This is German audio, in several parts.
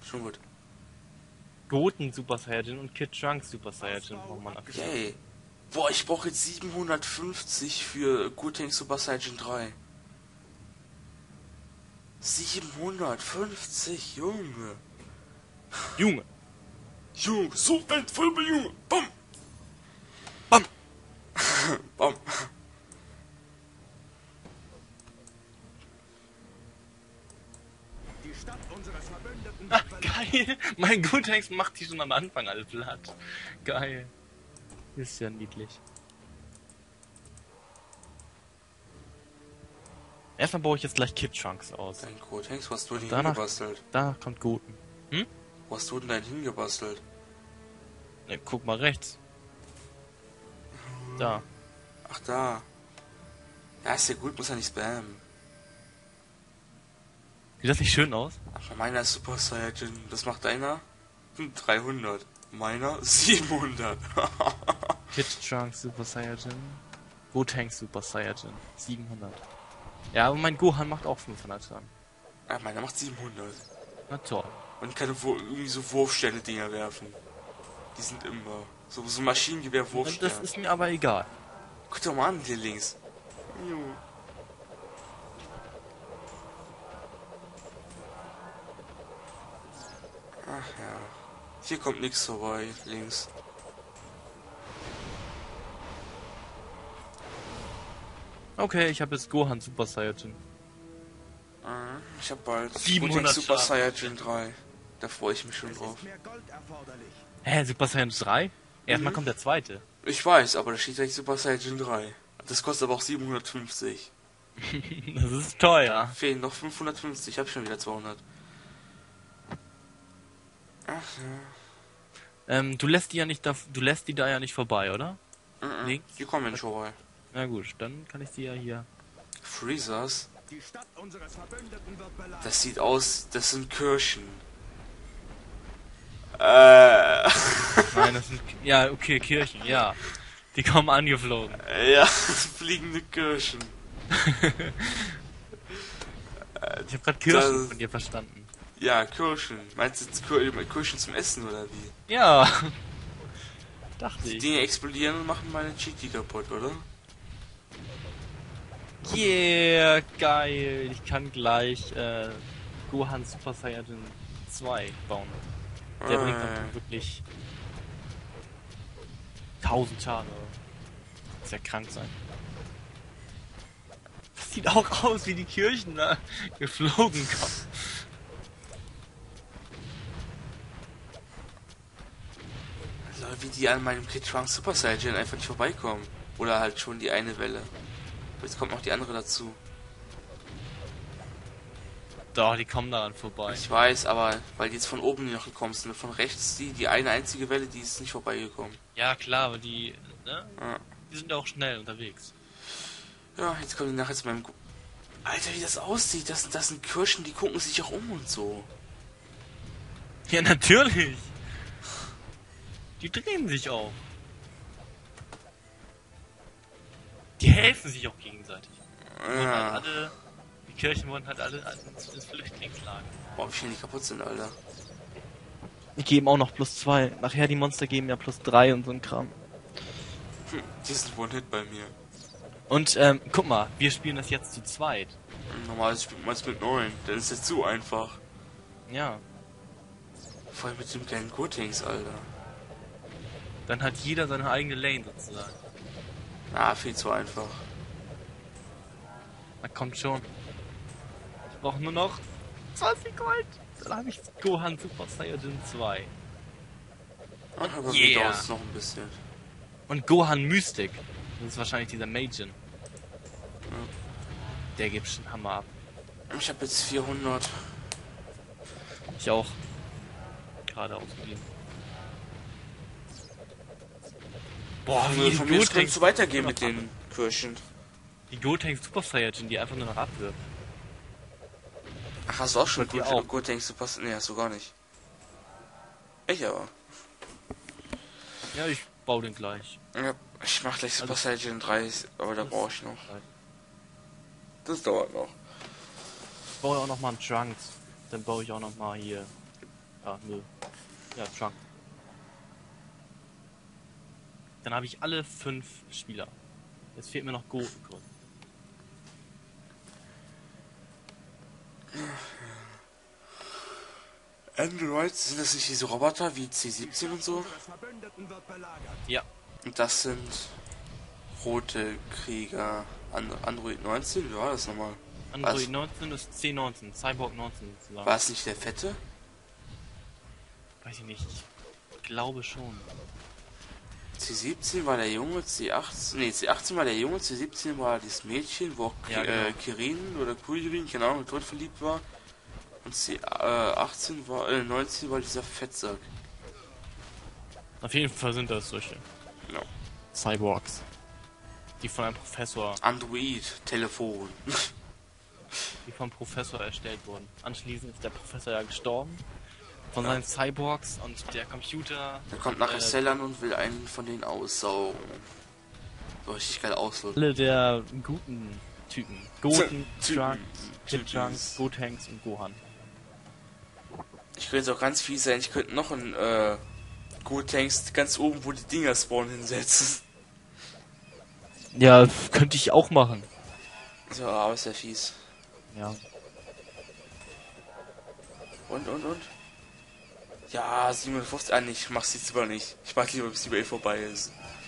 Schon gut. Goten Super Saiyajin und Kid Trunks Super Saiyajin braucht man dafür. Yay. Boah, ich brauche jetzt 750 für Gotenks Super Saiyan 3. 750, Junge. Junge! Junge, so voll Junge. Bam. Bam! Bam. Die Stadt unseres Verbündeten Ah, geil! Mein Gotenks macht die schon am Anfang alle platt. Geil. Ist ja niedlich. Erstmal baue ich jetzt gleich Kid Trunks aus. Dein Gotenks, was hast du denn Danach- hingebastelt? Da kommt Goten. Wo hast du denn dein hingebastelt? Ne, guck mal rechts. Da. Ach, da. Ja, ist ja gut, muss ja nicht spammen. Sieht das nicht schön aus? Ach, meiner ist Super Saiyan. Das macht deiner? 300. Meiner? 700. Kid Trunks Super Saiyajin. Gotenks Super Saiyajin. 700. Ja, aber mein Gohan macht auch 500 dann. Ja, meiner macht 700. Na toll. Und kann irgendwie so Wurfsterne-Dinger werfen. Die sind immer. So Und das Maschinengewehr-Wurfsterne. ist mir aber egal. Guck doch mal an, hier links. Jo. Ach ja. Hier kommt nichts vorbei, links. Okay, ich habe jetzt Gohan Super Saiyajin. Ich hab bald 700 Gotenks Super Schaden. Saiyan 3. Da freue ich mich schon Es drauf. ist mehr Gold erforderlich. Hä, Super Saiyan 3? Erstmal kommt der zweite. Ich weiß, aber da steht gleich Super Saiyan 3. Das kostet aber auch 750. Das ist teuer. Fehlen noch 550, ich hab schon wieder 200. Ach ja. Du lässt die ja nicht du lässt die da ja nicht vorbei, oder? Links? Die kommen nicht vorbei. Na gut, dann kann ich die ja hier. Freezers? Die Stadt unseres Verbündeten wird belagert. Das sieht aus, das sind Kirschen. Ja, Nein, das sind. Ja, okay, Kirchen, ja. Die kommen angeflogen. fliegende Kirschen. Ich habe gerade Kirschen Das- von dir verstanden. Ja, Kirschen. Meinst du jetzt Kirschen zum Essen oder wie? Ja. Dachte Die ich. Dinge explodieren und machen meine Cheaty kaputt, oder? Yeah, geil. Ich kann gleich Gohan Super Saiyajin 2 bauen. Der bringt dann wirklich 1000 Schaden. Muss ja krank sein. Das sieht auch aus wie die Kirchen da geflogen kommen. Also, wie die an meinem Kid Trunks Super Saiyan einfach nicht vorbeikommen. Oder halt schon die eine Welle. Jetzt kommt noch die andere dazu. Doch, die kommen daran vorbei. Ich weiß, aber weil die jetzt von oben noch gekommen sind. Von rechts die eine einzige Welle, die ist nicht vorbeigekommen. Ja, klar, aber die, ne? Ja. Die sind ja auch schnell unterwegs. Ja, jetzt kommen die nachher zu meinem... Alter, wie das aussieht. Das sind Kirschen, die gucken sich auch um und so. Ja, natürlich. Die drehen sich auch. Die helfen sich auch gegenseitig. Wurden halt Ja. alle, die Kirchen wurden halt alle ins Flüchtlingslager. Boah, wie schnell die kaputt sind, Alter. Die geben auch noch +2. Nachher die Monster geben ja +3 und so ein Kram. Die sind One-Hit bei mir. Und guck mal, wir spielen das jetzt zu zweit. Normalerweise spielt man es mit 9. Dann ist es zu einfach. Ja. Vor allem mit dem kleinen Gotenks, Alter. Dann hat jeder seine eigene Lane sozusagen. Ah, viel zu einfach. Na kommt schon. Ich brauche nur noch 20 Gold. Dann habe ich Gohan Super Saiyajin 2. Ach, aber Yeah. mir dauert es noch ein bisschen. Und Gohan Mystic. Das ist wahrscheinlich dieser Majin. Der gibt schon Hammer ab. Ich habe jetzt 400. Ich auch. Gerade ausgegeben. Boah, wie Von mir aus kannst Gotenks, du weitergehen mit den Kirschen. die Gotenks Super Saiyajin, die einfach nur noch abwirft. Ach, hast du auch schon Und die auch. Gotenks Super... Nee, hast du gar nicht. Ich aber. Ja, ich baue den gleich. Ja, ich mach gleich Super Also- Saiyan 3, aber da brauche ich noch. Das dauert noch. Ich baue auch noch mal einen Trunks. Dann baue ich auch noch mal hier Ah, nö. Ja, Trunk. Dann habe ich alle 5 Spieler. Jetzt fehlt mir noch Goten. Android, sind das nicht diese Roboter wie C-17 und so? Unseres Verbündeten wird belagert. Ja. Und das sind rote Krieger. Android 19, wie war das nochmal? Android 19 ist C19, Cyborg 19 sozusagen. War es nicht der Fette? Weiß ich nicht. Ich glaube schon. C17 war der Junge, C18 war der Junge, C17 war das Mädchen, wo auch Ja, genau. Kirin oder Kuririn, keine Ahnung, tot verliebt war. Und C18 war, 19 war dieser Fettsack. Auf jeden Fall sind das solche Ja. Cyborgs. Die von einem Professor, Android, Telefon. die vom Professor erstellt wurden. Anschließend ist der Professor ja gestorben. Von seinen Cyborgs und der Computer. Da kommt nachher Cell und will einen von denen aussaugen. So richtig geil auslösen. Alle der guten Typen. Goten, Typen. Trunks, Kid Typen. Trunks, Gotenks und Gohan. Ich könnte auch ganz fies sein, ich könnte noch einen Gotenks ganz oben, wo die Dinger spawnen, hinsetzen. Ja, könnte ich auch machen. So, aber ist ja fies. Ja. Und? Ja, 57, ich mach's jetzt aber nicht. Ich warte lieber, bis die Welt vorbei ist.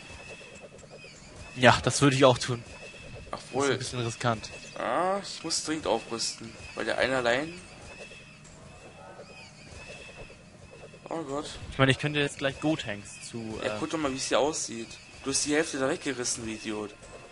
Ja, das würde ich auch tun. Das ist ein Obwohl, bisschen riskant. ich muss dringend aufrüsten, weil der eine allein... Oh Gott. Ich meine, ich könnte jetzt gleich Gotenks zu... Ja, guck doch mal, wie es hier aussieht. Du hast die Hälfte da weggerissen, du Idiot.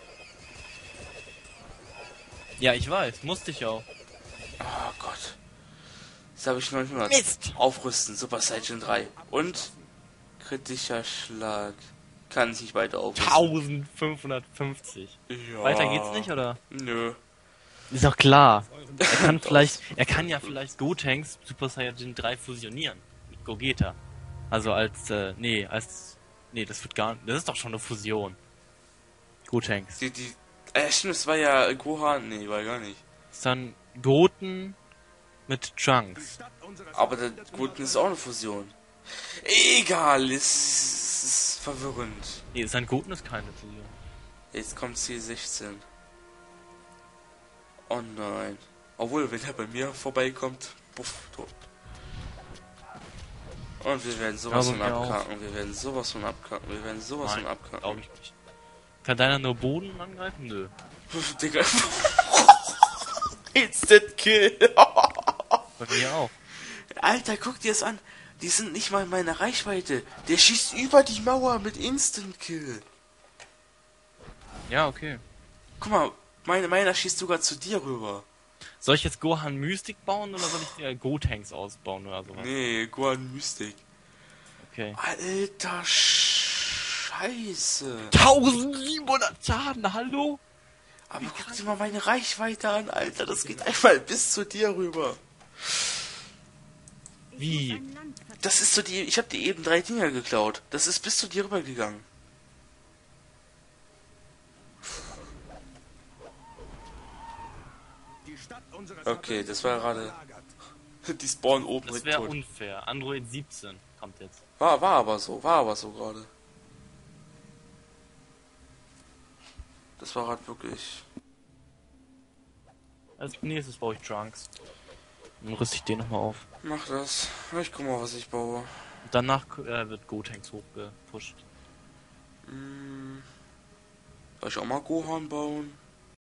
Ja, ich weiß, musste ich auch. Oh Gott. Jetzt habe ich 900. Mist! Aufrüsten, Super Saiyan 3. Und kritischer Schlag. Kann ich nicht weiter aufrüsten. 1550. Ja. Weiter geht's nicht, oder? Nö. Ist doch klar. Er kann ja vielleicht Gotenks Super Saiyan 3 fusionieren. Mit Gogeta. Also das wird gar nicht. Das ist doch schon eine Fusion. Gotenks. Stimmt, das war ja Gohan. Nee, war gar nicht. Ist dann Goten mit Trunks. Stadt unseres Aber der Verbündeten Guten wird ist auch eine Fusion. Egal, ist verwirrend. Nee, sein Goten ist keine Fusion. Jetzt kommt C16. Oh nein. Obwohl, wenn er bei mir vorbeikommt, puff, tot. Und wir werden sowas von abkacken, wir werden sowas von abkacken, wir werden sowas von abkacken. Glaube ich nicht. Kann deiner nur Boden angreifen? Nö. Digga. Instant Kill. Bei mir auch. Alter, guck dir das an. Die sind nicht mal in meiner Reichweite. Der schießt über die Mauer mit Instant Kill. Ja, okay. Guck mal, meiner schießt sogar zu dir rüber. Soll ich jetzt Gohan Mystic bauen oder soll ich Gotenks ausbauen oder sowas? Nee, Gohan Mystic. Okay. Alter Scheiße. 1700 Schaden, hallo? Aber guck dir mal meine Reichweite an, Alter. Das geht einmal bis zu dir rüber. Wie? Das ist so die... Ich habe dir eben 3 Dinger geklaut. Das ist bis zu dir rüber gegangen. Die Stadt unseres Okay, das war Verbündeten gerade... belagert. Die spawnen oben Das direkt wäre tot. unfair. Android 17 kommt jetzt. War aber so gerade. Das war halt wirklich... Als nächstes baue ich Trunks. Dann rüste ich den nochmal auf. Mach das. Ich guck mal, was ich baue. Und danach wird Gotenks hochgepusht. Soll ich auch mal Gohan bauen?